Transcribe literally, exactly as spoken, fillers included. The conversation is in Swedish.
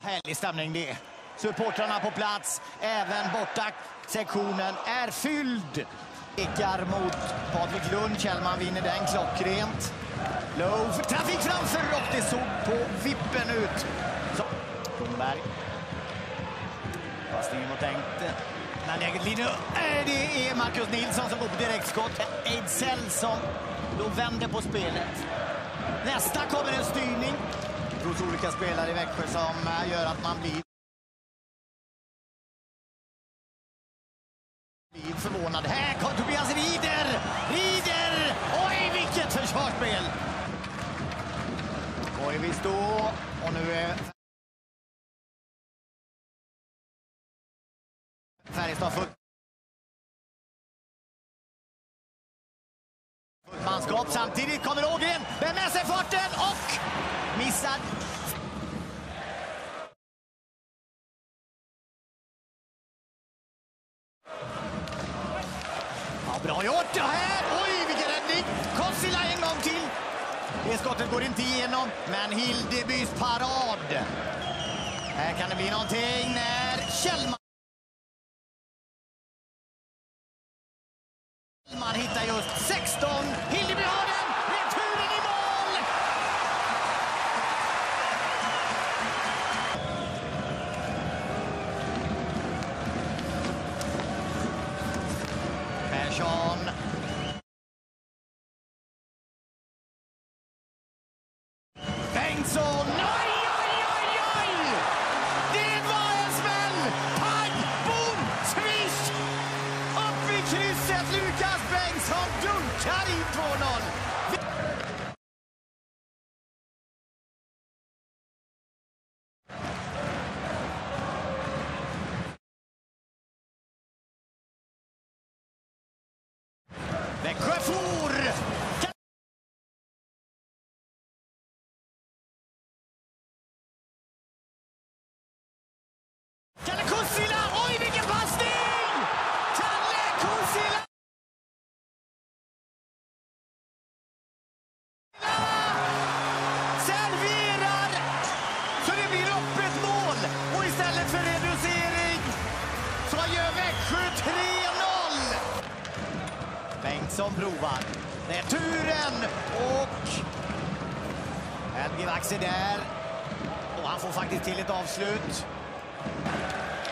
Härlig stämning det. Supportrarna på plats, även borta. Sektionen är fylld. Ekar mot Patrik Lund. Kjellman vinner den klockrent. Low, trafik framför och det såg på vippen ut. Kronberg. Passningen mot tänkt. Men eget linje. Det är Marcus Nilsson som går på direktskott. Ejdsell som då vänder på spelet. Nästa kommer en styrning. Hos olika spelare i Växjö som gör att man blir förvånad. Här kommer Tobias Rieder! Rieder! Oj, vilket försvarsspel! Oj, vi står och nu är Färjestad fullt. Fullt manskap. Samtidigt kommer Ågren. Vem med sig farten och missar. Ja, bra gjort det här. Oj, vilken räddning. Kossila en gång till. Det skottet går inte igenom, men Hildebys parad. Här kan det bli någonting när Kjellman Man hittar just sexton. Hildeby har den. Returen i mål. Persson. Bengtsson. Oj, oj, oj, oj. Det var en smäll. Pang, boom, swish. Upp i krysset. Lukas Bengtsson dunkar in två noll. Växjö for. Kalle Kussila. Oj, vilken passning! Kalle Kussila. Serverar så det blir öppet mål. Och istället för reducering så gör Växjö tre noll. Bengtsson provar. Det är turen och Helge Vaxer där. Och han får faktiskt till ett avslut.